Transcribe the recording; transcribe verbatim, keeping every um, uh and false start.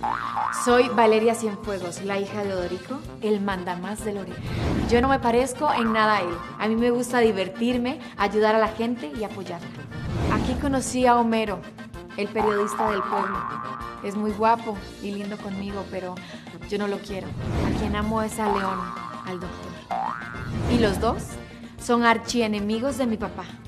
Soy Valeria Cienfuegos, la hija de Odorico, el mandamás de Lorena. Yo no me parezco en nada a él. A mí me gusta divertirme, ayudar a la gente y apoyarla. Aquí conocí a Homero, el periodista del pueblo. Es muy guapo y lindo conmigo, pero yo no lo quiero. A quien amo es a León, al doctor. Y los dos son archienemigos de mi papá.